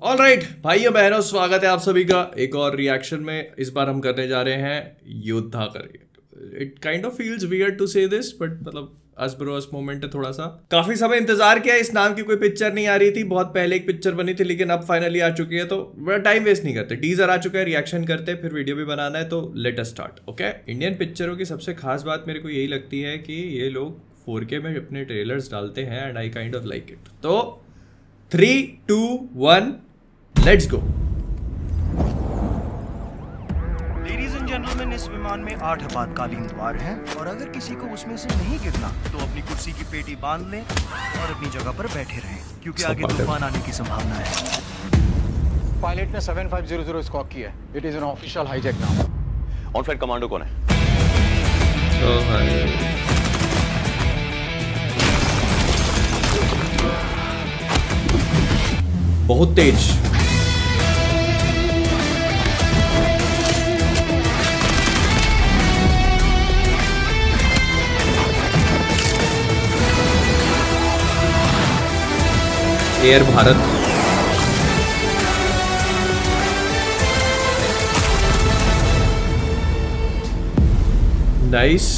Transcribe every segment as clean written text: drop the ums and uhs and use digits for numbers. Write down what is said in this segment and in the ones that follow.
Alright भाइयों बहनों, स्वागत है आप सभी का एक और रिएक्शन में। इस बार हम करने जा रहे हैं योद्धा का react. It kind of feels weird to say this, but मतलब अस ब्रो अस मोमेंट है थोड़ा सा। काफी समय इंतजार किया, इस नाम की कोई पिक्चर नहीं आ रही थी। बहुत पहले एक पिक्चर बनी थी, लेकिन अब फाइनली आ चुकी है, तो बड़ा टाइम वेस्ट नहीं करते। टीजर आ चुका है, रिएक्शन करते हैं, फिर वीडियो भी बनाना है, तो let us start. Okay, Indian पिक्चरों की सबसे खास बात मेरे को यही लगती है कि ये लोग 4K में अपने ट्रेलर्स डालते हैं and I kind of like it. तो 3, 2, 1 let's go. Ladies and gentleman, इस विमान में 8 आपातकालीन द्वार हैं और अगर किसी को उसमें से नहीं गिरना तो अपनी कुर्सी की पेटी बांध लें और अपनी जगह पर बैठे रहें, क्योंकि आगे तूफान आने की संभावना है। पायलट ने 7500 स्कॉक किया है। It is an official hijack now. On flight commando कौन है? बहुत तेज। एयर भारत। नाइस।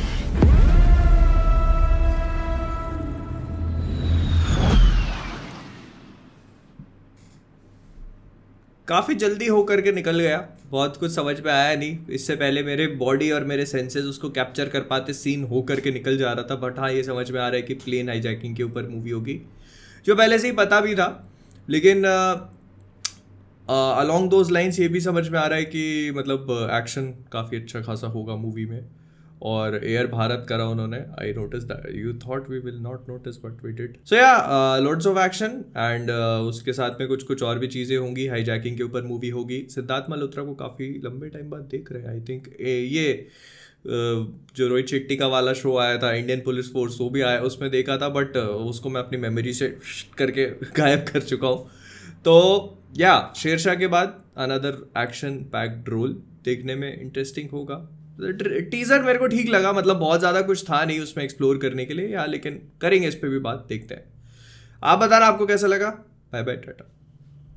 काफ़ी जल्दी हो करके निकल गया, बहुत कुछ समझ में आया नहीं। इससे पहले मेरे बॉडी और मेरे सेंसेस उसको कैप्चर कर पाते, सीन हो करके निकल जा रहा था। बट हाँ, ये समझ में आ रहा है कि प्लेन हाईजैकिंग के ऊपर मूवी होगी, जो पहले से ही पता भी था। लेकिन अलॉन्ग दोज लाइन्स ये भी समझ में आ रहा है कि मतलब एक्शन काफ़ी अच्छा खासा होगा मूवी में। और एयर भारत करा उन्होंने। I notice that you thought we will not notice but we did. So yeah lots of action and उसके साथ में कुछ और भी चीज़ें होंगी। हाईजैकिंग के ऊपर मूवी होगी। सिद्धार्थ मल्होत्रा को काफ़ी लंबे टाइम बाद देख रहे हैं। आई थिंक ये जो रोहित शेट्टी का वाला शो आया था इंडियन पुलिस फोर्स, वो भी आया, उसमें देखा था, बट उसको मैं अपनी मेमोरी से करके गायब कर चुका हूँ। तो या शेरशाह के बाद अनदर एक्शन पैक्ड रोल देखने में इंटरेस्टिंग होगा। टीजर मेरे को ठीक लगा, मतलब बहुत ज़्यादा कुछ था नहीं उसमें एक्सप्लोर करने के लिए, या लेकिन करेंगे इस पर भी बात, देखते हैं। आप बताना आपको कैसा लगा। Bye bye, Tata.